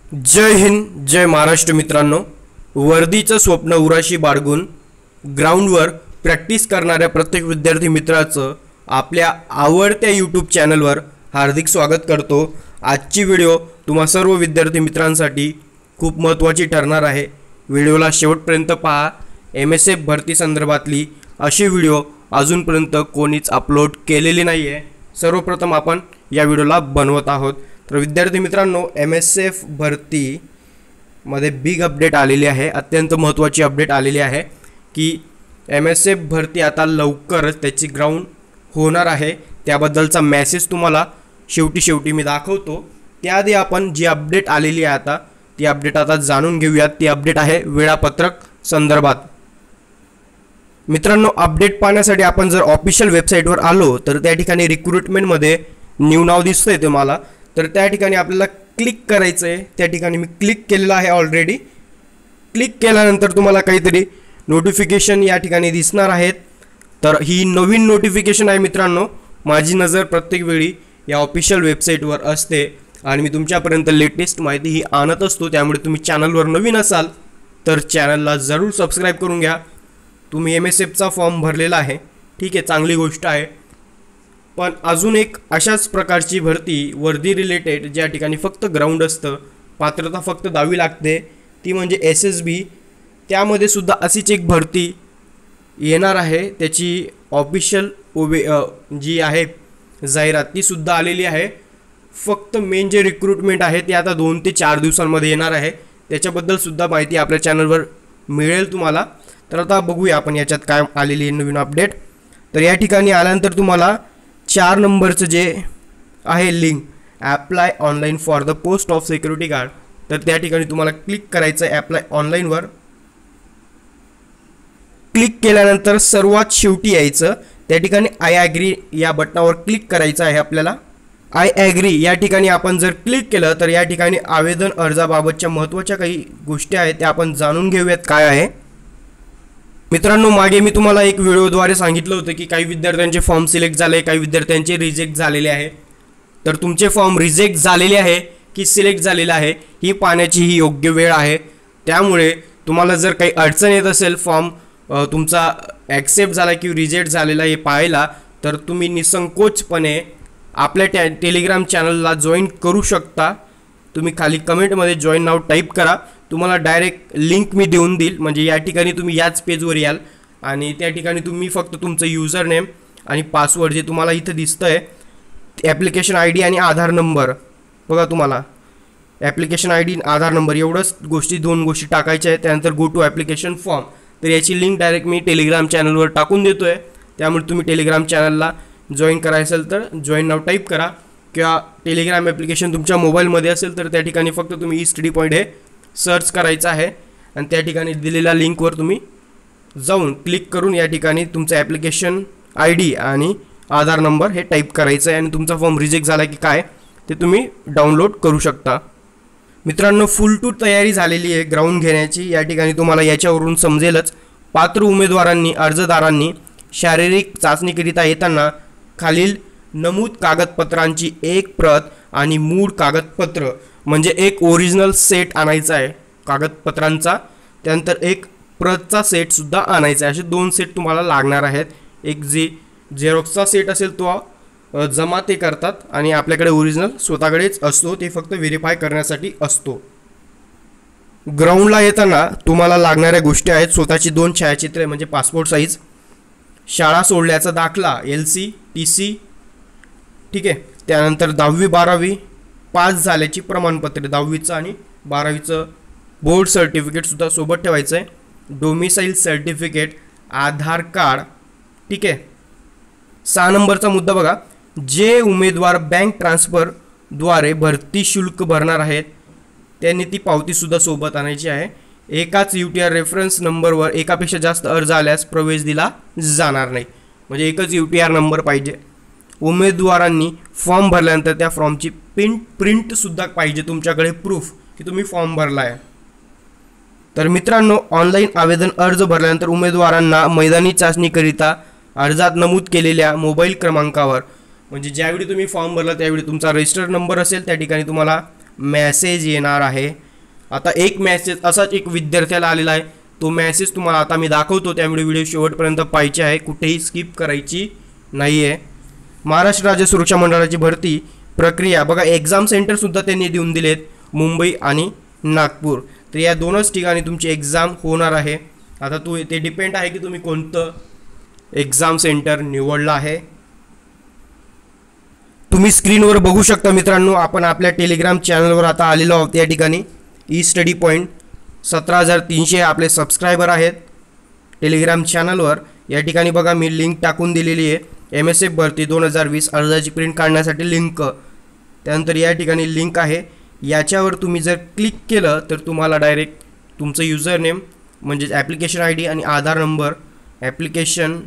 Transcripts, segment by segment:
जय हिंद, जय महाराष्ट्र मित्रांनो. वर्दीचं स्वप्न उराशी बाळगून ग्राउंडवर प्रॅक्टिस करणाऱ्या प्रत्येक विद्यार्थी मित्राचं आपल्या आवडत्या यूट्यूब चॅनलवर हार्दिक स्वागत करतो. आजची व्हिडिओ तुम्हा सर्व विद्यार्थी मित्रांसाठी खूप महत्त्वाची ठरणार आहे. व्हिडिओला शेवटपर्यंत पहा. MSF भरती संदर्भातली अशी व्हिडिओ अजूनपर्यंत कोणीच अपलोड केलेली नाही आहे. सर्वप्रथम आपण या व्हिडिओला बनवत आहोत. तर विद्यार्थी मित्रांनो, MSF भरतीमध्ये बिग अपडेट आलेली आहे. अत्यंत महत्त्वाची अपडेट आलेली आहे की MSF भरती आता लवकरच त्याची ग्राउंड होणार आहे. त्याबद्दलचा मेसेज तुम्हाला शेवटी मी दाखवतो. त्याआधी आपण जी अपडेट आलेली आहे आता ती अपडेट आता जाणून घेऊयात. ती अपडेट आहे वेळापत्रक संदर्भात. मित्रांनो, अपडेट पाहण्यासाठी आपण जर ऑफिशियल वेबसाईटवर आलो तर त्या ठिकाणी रिक्रुटमेंटमध्ये न्यू नाव दिसतंय तुम्हाला. तर त्या ठिकाणी आपल्याला क्लिक करायचं आहे. त्या ठिकाणी मी क्लिक केलेलं आहे ऑलरेडी. क्लिक केल्यानंतर तुम्हाला काहीतरी नोटिफिकेशन या ठिकाणी दिसणार आहेत. तर ही नवीन नोटिफिकेशन आहे मित्रांनो. माझी नजर प्रत्येक वेळी या ऑफिशियल वेबसाईटवर असते आणि मी तुमच्यापर्यंत लेटेस्ट माहिती ही आणत असतो. त्यामुळे तुम्ही चॅनलवर नवीन असाल तर चॅनलला जरूर सबस्क्राईब करून घ्या. तुम्ही MSFचा फॉर्म भरलेला आहे, ठीक आहे, चांगली गोष्ट आहे. पण अजून एक अशाच प्रकारची भरती वर्दी रिलेटेड ज्या ठिकाणी फक्त ग्राउंड असतं, पात्रता फक्त 10वी लागते, ती म्हणजे SSB. त्यामध्ये सुद्धा अशीच एक भरती येणार आहे. त्याची ऑफिशियल जी आहे जाहिरात तीसुद्धा आलेली आहे. फक्त मेन जे रिक्रुटमेंट आहे ते आता 2 ते 4 दिवसांमध्ये येणार आहे. त्याच्याबद्दलसुद्धा माहिती आपल्या चॅनलवर मिळेल तुम्हाला. तर आता बघूया आपण याच्यात काय आलेली नवीन अपडेट. तर या ठिकाणी आल्यानंतर तुम्हाला 4 नंबरचं जे आहे link, apply online for the post of security guard, तर त्या ठिकाणी तुम्हाला क्लिक करायचं आहे ॲप्लाय ऑनलाईनवर. क्लिक केल्यानंतर सर्वात शेवटी यायचं. त्या ठिकाणी आय ॲग्री या बटनावर क्लिक करायचं आहे आपल्याला. आय ॲग्री या ठिकाणी आपण जर क्लिक केलं तर या ठिकाणी आवेदन अर्जाबाबतच्या महत्त्वाच्या काही गोष्टी आहेत त्या आपण जाणून घेऊयात काय आहे. मित्रांनो, मागे मी तुम्हाला एक व्हिडिओद्वारे सांगितलं होतं की काही विद्यार्थ्यांचे फॉर्म सिलेक्ट झाले, काही विद्यार्थ्यांचे रिजेक्ट झालेले आहे. तर तुमचे फॉर्म रिजेक्ट झालेले आहे की सिलेक्ट झालेले आहे ही पाहण्याची ही योग्य वेळ आहे. त्यामुळे तुम्हाला जर काही अडचण येत असेल फॉर्म तुमचा ॲक्सेप्ट झाला की रिजेक्ट झालेला हे पाहायला, तर तुम्ही निसंकोचपणे आपल्या टेलिग्राम चॅनलला जॉईन करू शकता. तुम्ही खाली कमेंटमध्ये जॉईन नाव टाईप करा. तुम्हाला डायरेक्ट लिंक मी देऊन देईल. म्हणजे या ठिकाणी तुम्ही याच पेजवर याल आणि त्या ठिकाणी तुम्ही फक्त तुमचं युजर नेम आणि पासवर्ड जे तुम्हाला इथं दिसतं आहे, ॲप्लिकेशन ID आणि आधार नंबर बघा, तुम्हाला ॲप्लिकेशन ID आधार नंबर एवढंच गोष्टी 2 गोष्टी टाकायच्या आहेत. त्यानंतर गो टू ॲप्लिकेशन फॉर्म. तर याची लिंक डायरेक्ट मी टेलिग्राम चॅनलवर टाकून देतो आहे. त्यामुळे तुम्ही टेलिग्राम चॅनलला जॉईन करायचं असेल तर जॉईन नाव टाईप करा. किंवा टेलिग्राम ॲप्लिकेशन तुमच्या मोबाईलमध्ये असेल तर त्या ठिकाणी फक्त तुम्ही स्टडी पॉईंट हे सर्च करायचं आहे आणि त्या ठिकाणी दिलेल्या लिंकवर तुम्ही जाऊन क्लिक करून या ठिकाणी तुमचं ॲप्लिकेशन ID आणि आधार नंबर हे टाईप करायचं आहे आणि तुमचा फॉर्म रिजेक्ट झाला की काय ते तुम्ही डाउनलोड करू शकता. मित्रांनो, फुल टू तयारी झालेली आहे ग्राउंड घेण्याची. या ठिकाणी तुम्हाला याच्यावरून समजेलच. पात्र उमेदवारांनी अर्जदारांनी शारीरिक चाचणीकरिता येताना खालील नमूद कागदपत्रांची एक प्रत आणि मूळ कागदपत्र म्हणजे एक ओरिजिनल सेट आणायचा आहे कागदपत्रांचा. त्यानंतर एक प्रतचा सेटसुद्धा आणायचा आहे. असे 2 सेट तुम्हाला लागणार आहेत. एक झेरॉक्सचा सेट असेल तो जमा ते करतात आणि आपल्याकडे ओरिजिनल स्वतःकडेच असतो, ते फक्त व्हेरीफाय करण्यासाठी असतो. ग्राउंडला येताना तुम्हाला लागणाऱ्या गोष्टी आहेत. स्वतःची 2 छायाचित्रे म्हणजे पासपोर्ट साईज, शाळा सोडल्याचा दाखला LC TC, ठीक आहे. त्यानंतर 10वी 12वी पास झाल्याची प्रमाणपत्रे, 10वीचं आणि 12वीचं बोर्ड सर्टिफिकेटसुद्धा सोबत ठेवायचं आहे. डोमिसाईल सर्टिफिकेट, आधार कार्ड, ठीक आहे. 6 नंबरचा मुद्दा बघा, जे उमेदवार बँक ट्रान्सफरद्वारे भरती शुल्क भरणार आहेत त्यांनी ती पावतीसुद्धा सोबत आणायची आहे. एकाच UTR रेफरन्स नंबरवर एकापेक्षा जास्त अर्ज आल्यास प्रवेश दिला जाणार नाही. म्हणजे एकच UTR नंबर पाहिजे. उमेदवारांनी फॉर्म भरल्यानंतर त्या फॉर्मची प्रिंटसुद्धा पाहिजे तुमच्याकडे, प्रूफ की तुम्ही फॉर्म भरला आहे. तर मित्रांनो, ऑनलाईन आवेदन अर्ज भरल्यानंतर उमेदवारांना मैदानी चाचणीकरिता अर्जात नमूद केलेल्या मोबाईल क्रमांकावर, म्हणजे ज्यावेळी तुम्ही फॉर्म भरला त्यावेळी तुमचा रजिस्टर्ड नंबर असेल त्या ठिकाणी तुम्हाला मेसेज येणार आहे. आता एक मेसेज असाच एक विद्यार्थ्याला आलेला आहे. तो मेसेज तुम्हाला आता मी दाखवतो, त्यामुळे व्हिडिओ शेवटपर्यंत पाहायचे आहे, कुठेही स्किप करायची नाही आहे. महाराष्ट्र राज्य सुरक्षा मंडळाची भरती प्रक्रिया बघा, एक्झाम सेंटरसुद्धा त्यांनी देऊन दिलेत, मुंबई आणि नागपूर. तर या दोनच ठिकाणी तुमची एक्झाम होणार आहे. आता ते डिपेंड आहे की तुम्ही कोणतं एक्झाम सेंटर निवडलं आहे. तुम्ही स्क्रीनवर बघू शकता मित्रांनो, आपण आपल्या टेलिग्राम चॅनलवर आता आलेलो आहोत. या ठिकाणी ई स्टडी पॉईंट 17,300 आपले सबस्क्रायबर आहेत टेलिग्राम चॅनलवर. या ठिकाणी बघा मी लिंक टाकून दिलेली आहे, MSF भरती 2020 अर्जाची प्रिंट काढण्यासाठी लिंक. त्यानंतर या ठिकाणी लिंक आहे, याच्यावर तुम्ही जर क्लिक केलं तर तुम्हाला डायरेक्ट तुमचं युजर नेम म्हणजेच ॲप्लिकेशन ID आणि आधार नंबर, ॲप्लिकेशन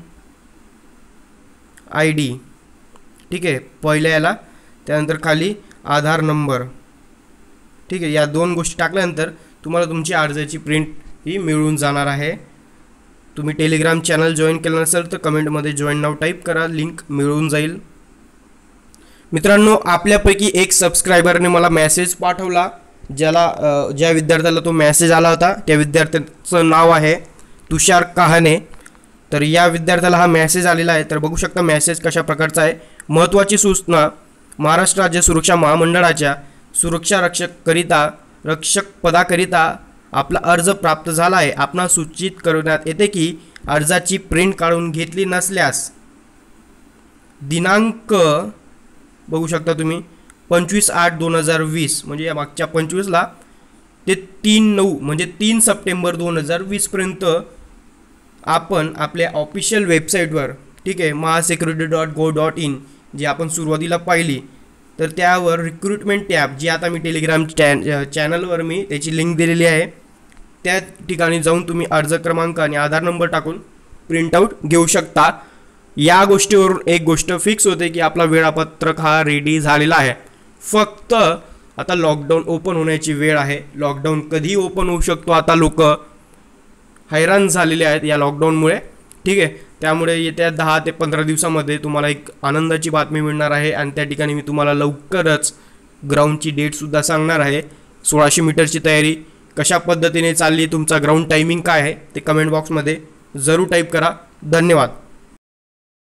ID ठीक आहे पहिल्या याला, त्यानंतर खाली आधार नंबर ठीक आहे. या दोन गोष्टी टाकल्यानंतर तुम्हाला तुमची अर्जाची प्रिंट ही मिळून जाणार आहे. तुम्ही टेलिग्राम चॅनल जॉईन केलं नसेल तर कमेंटमध्ये जॉईन नाव टाईप करा, लिंक मिळून जाईल. मित्रांनो, आपल्यापैकी एक सबस्क्रायबरने मला मेसेज पाठवला, ज्या विद्यार्थ्याला तो मेसेज आला होता त्या विद्यार्थ्याचं नाव आहे तुषार कहाणे. तर या विद्यार्थ्याला हा मेसेज आलेला आहे. तर बघू शकता मेसेज कशा प्रकारचा आहे. महत्त्वाची सूचना, महाराष्ट्र राज्य सुरक्षा महामंडळाच्या सुरक्षा रक्षक पदाकरिता आपला अर्ज प्राप्त झाला आहे. आपणास सूचित करण्यात येते की अर्जाची प्रिंट काढून घेतली नसल्यास दिनांक बघू शकता तुम्ही 25/8/2020 म्हणजे या मागच्या 25ला ते 3/9 म्हणजे 3 सप्टेंबर 2020 आपण आपल्या ऑफिशियल वेबसाईटवर ठीक आहे mahasecurity.go.in जी आपण सुरुवातीला पाहिली, तर त्यावर रिक्रुटमेंट टॅब जी आता मी टेलिग्राम चॅनलवर मी त्याची लिंक दिलेली आहे, त्या ठिकाणी जाऊन तुम्ही अर्ज क्रमांक आणि आधार नंबर टाकून प्रिंटआउट घेऊ शकता. या गोष्टीवरून एक गोष्ट फिक्स होते की आपला वेळापत्रक हा रेडी झालेला आहे. फक्त आता लॉकडाऊन ओपन होण्याची वेळ आहे. लॉकडाऊन कधी ओपन होऊ शकतो, आता लोक हैराण झालेले आहेत या लॉकडाऊनमुळे ठीक आहे. त्यामुळे येत्या 10 ते 15 दिवसामध्ये तुम्हाला एक आनंदाची बातमी मिळणार आहे आणि त्या ठिकाणी मी तुम्हाला लवकरच ग्राउंडची डेटसुद्धा सांगणार आहे. 1600 मीटरची तयारी कशा पद्धतीने चालली, तुमचा ग्राउंड टायमिंग काय आहे ते कमेंट बॉक्समध्ये जरूर टाईप करा. धन्यवाद.